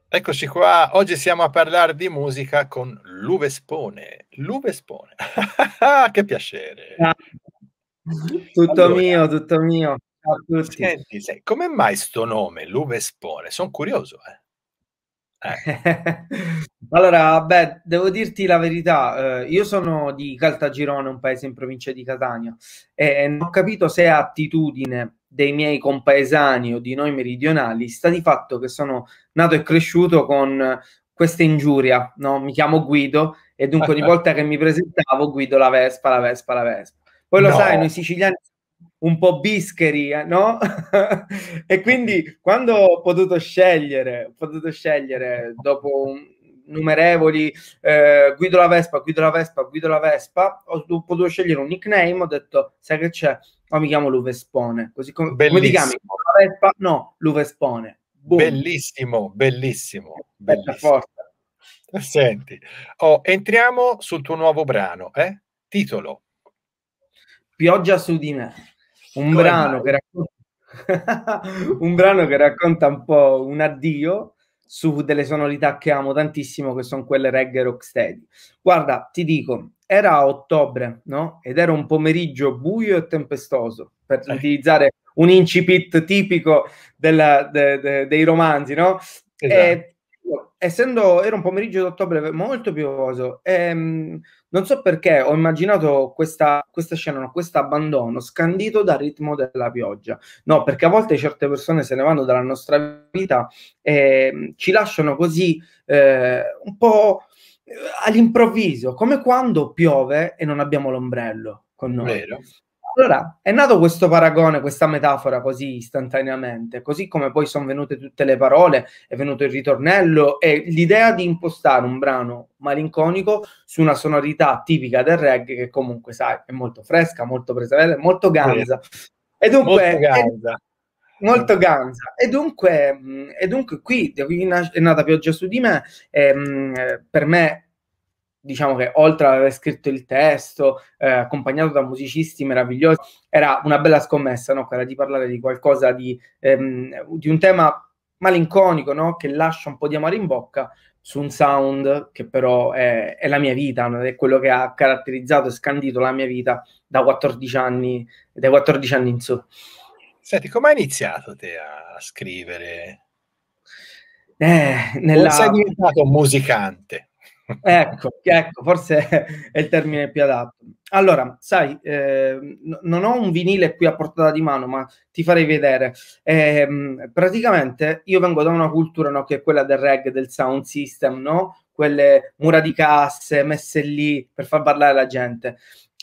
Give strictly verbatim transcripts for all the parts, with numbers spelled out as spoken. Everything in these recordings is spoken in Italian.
Eccoci qua, oggi siamo a parlare di musica con Luvespone. Luvespone, che piacere. Tutto Allora, mio, tutto mio. Ciao a tutti. senti, sai, come mai sto nome Luvespone? Son curioso, eh. Eh, Allora, beh, devo dirti la verità, eh, io sono di Caltagirone, un paese in provincia di Catania, e non ho capito se è attitudine dei miei compaesani o di noi meridionali, sta di fatto che sono nato e cresciuto con questa ingiuria, no? Mi chiamo Guido e dunque ogni volta che mi presentavo Guido la Vespa, la Vespa, la Vespa. Poi lo sai, no, noi siciliani un po' bischeri, eh, no? E quindi quando ho potuto scegliere, ho potuto scegliere dopo un- innumerevoli eh, guido la Vespa, guido la Vespa, guido la Vespa, ho, ho potuto scegliere un nickname, ho detto, sai che c'è? Oh, mi chiamo Luvespone. Così come, come ti chiami? bellissimo, La Vespa? No, Luvespone. Boom. bellissimo, bellissimo, Eh, per bellissimo. forza. Senti, oh, entriamo sul tuo nuovo brano, eh? Titolo, Pioggia su di me, un come brano che mai? racconta un brano che racconta un po' un addio su delle sonorità che amo tantissimo, che sono quelle reggae rocksteady. Guarda, ti dico, era a ottobre, no? Ed era un pomeriggio buio e tempestoso, per Eh, utilizzare un incipit tipico della- de- de- dei romanzi, no? esatto. E essendo era un pomeriggio d'ottobre molto piovoso, ehm, non so perché ho immaginato questa, questa scena, no, questo abbandono scandito dal ritmo della pioggia. No, perché a volte certe persone se ne vanno dalla nostra vita e ci lasciano così eh, un po' all'improvviso, come quando piove e non abbiamo l'ombrello con noi. Vero? Allora, è nato questo paragone, questa metafora così istantaneamente, così come poi sono venute tutte le parole, è venuto il ritornello e l'idea di impostare un brano malinconico su una sonorità tipica del reggae che comunque, sai, è molto fresca, molto presa, molto Vero. ganza. E Molto dunque, è Gaza. molto ganza. E dunque, mh, e dunque qui da qui nas- è nata Pioggia su di me. E, mh, per me, diciamo che oltre ad aver scritto il testo, eh, accompagnato da musicisti meravigliosi, era una bella scommessa, no? Quella di parlare di qualcosa di, ehm, di un tema malinconico, no? Che lascia un po' di amaro in bocca su un sound che però è, è la mia vita, no? È quello che ha caratterizzato e scandito la mia vita da quattordici anni, dai quattordici anni in su. Senti, come hai iniziato te a scrivere? Eh, O sei nella diventato un musicante? Ecco, ecco, forse è il termine più adatto. Allora, sai, eh, n- non ho un vinile qui a portata di mano, ma ti farei vedere. Ehm, praticamente io vengo da una cultura, no, che è quella del reggae, del sound system, no? Quelle mura di casse messe lì per far parlare la gente.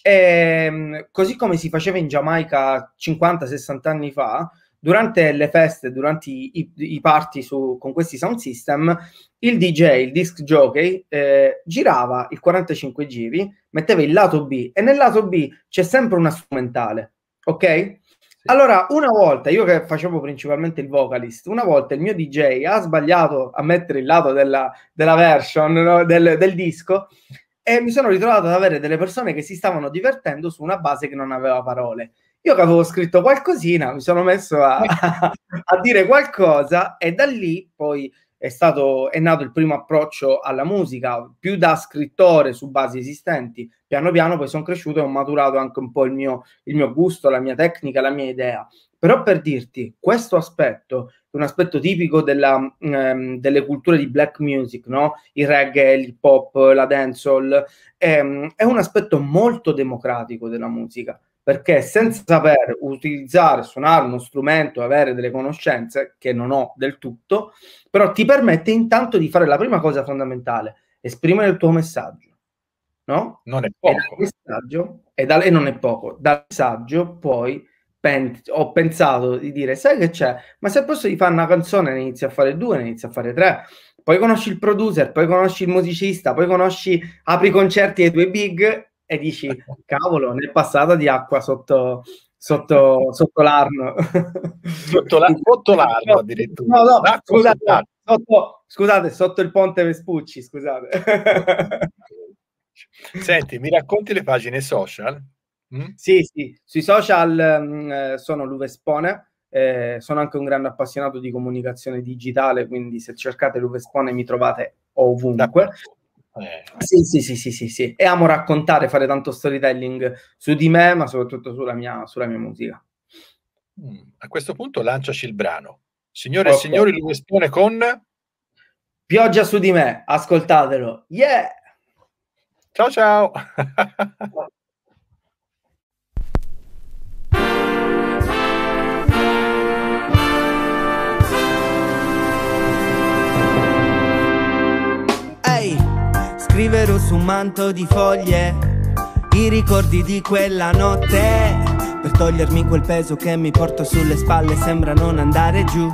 Ehm, così come si faceva in Giamaica cinquanta sessanta anni fa, durante le feste, durante i, i- i party su- con questi sound system, il D J, il disc jockey, eh, girava il quarantacinque giri, metteva il lato B e nel lato B c'è sempre una strumentale, ok? Sì. Allora, una volta, io che facevo principalmente il vocalist, una volta il mio D J ha sbagliato a mettere il lato della, della version, no? del, del disco e mi sono ritrovato ad avere delle persone che si stavano divertendo su una base che non aveva parole. Io che avevo scritto qualcosina, mi sono messo a, a dire qualcosa e da lì poi è stato, è nato il primo approccio alla musica, più da scrittore su basi esistenti. Piano piano poi sono cresciuto e ho maturato anche un po' il mio, il mio gusto, la mia tecnica, la mia idea. Però per dirti, questo aspetto, un aspetto tipico della, ehm, delle culture di black music, no? Il reggae, l'hip hop, la dancehall, ehm, è un aspetto molto democratico della musica perché senza saper utilizzare, suonare uno strumento, avere delle conoscenze che non ho del tutto, però ti permette intanto di fare la prima cosa fondamentale, esprimere il tuo messaggio, no? Non è E dal poco. messaggio, e, dal, e non è poco, dal messaggio poi pen, ho pensato di dire, sai che c'è? Ma se al posto di fare una canzone ne inizi a fare due, ne inizi a fare tre, poi conosci il producer, poi conosci il musicista, poi conosci, apri i concerti ai tuoi big e dici, cavolo, nel passato di acqua sotto, sotto, sotto l'arno. Sotto la sotto l'arno No, addirittura. no, no, L'acqua scusate, no, sott'acqua. sotto, scusate, sotto il ponte Vespucci, scusate. Senti, mi racconti le pagine social? Mh? Sì, sì, sui social mh, eh, sono Luvespone, Eh, sono anche un grande appassionato di comunicazione digitale, quindi se cercate Luvespone mi trovate ovunque. Eh. Sì, sì, sì, sì, sì, sì. E amo raccontare, fare tanto storytelling su di me, ma soprattutto sulla mia, sulla mia musica. Mm. A questo punto lanciaci il brano. Signore okay. e signori, Luvespone con Pioggia su di me, ascoltatelo. Yeah! Ciao ciao! Ehi, scriverò su un manto di foglie i ricordi di quella notte, per togliermi quel peso che mi porto sulle spalle, sembra non andare giù.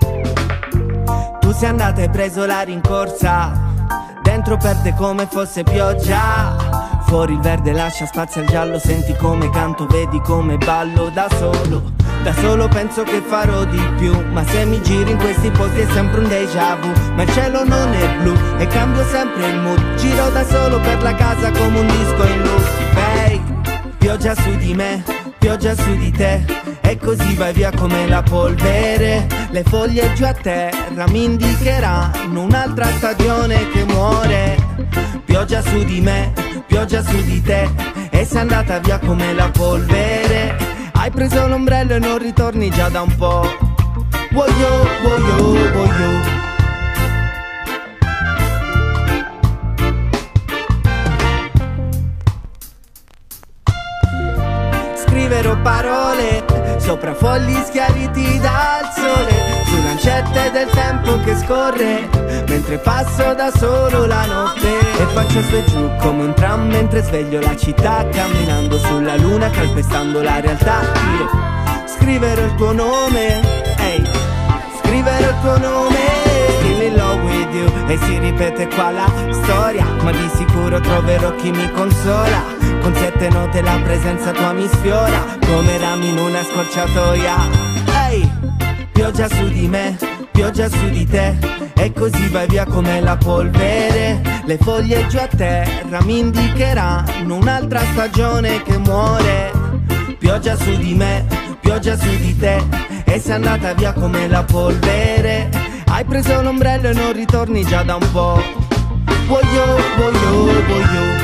Tu sei andata e hai preso la rincorsa, dentro perde come fosse pioggia. Fuori il verde lascia spazio al giallo, senti come canto, vedi come ballo da solo. Da solo penso che farò di più, ma se mi giri in questi posti è sempre un déjà vu. Ma il cielo non è blu e cambio sempre il mood, giro da solo per la casa come un disco in loop. Hey, pioggia su di me, pioggia su di te, e così vai via come la polvere. Le foglie giù a terra mi indicheranno un'altra stagione che muore. Pioggia su di me, pioggia su di te, e sei andata via come la polvere. Hai preso l'ombrello e non ritorni già da un po'. Voglio, voglio, voglio. Scriverò parole sopra fogli schiariti dal sole, su lancette del tempo che scorre, mentre passo da solo la notte. E faccio su e giù come un tram mentre sveglio la città, camminando sulla luna, calpestando la realtà. Io scriverò il tuo nome, ehi, hey, scriverò il tuo nome. Still in love with you, e si ripete qua la storia, ma di sicuro troverò chi mi consola. Con sette note la presenza tua mi sfiora, come rami in una scorciatoia. Ehi, hey, pioggia su di me, pioggia su di te, e così vai via come la polvere. Le foglie giù a terra mi indicheranno un'altra stagione che muore. Pioggia su di me, pioggia su di te, e sei andata via come la polvere. Hai preso l'ombrello e non ritorni già da un po'. Voglio, voglio, voglio.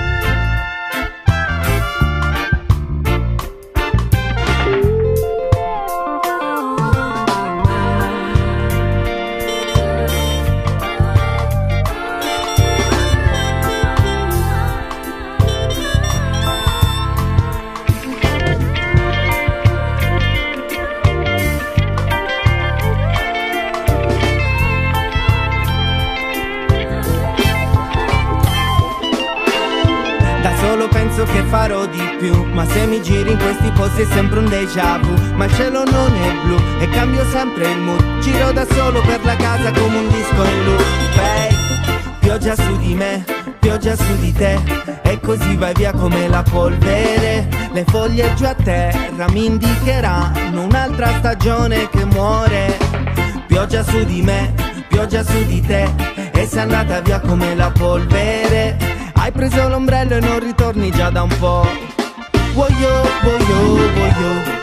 Penso che farò di più, ma se mi giri in questi posti è sempre un déjà vu. Ma il cielo non è blu e cambio sempre il mood, giro da solo per la casa come un disco in loop. Hey, pioggia su di me, pioggia su di te, e così vai via come la polvere. Le foglie giù a terra mi indicheranno un'altra stagione che muore. Pioggia su di me, pioggia su di te, e sei andata via come la polvere. Hai preso l'ombrello e non ritorni già da un po'. Voglio, voglio, voglio.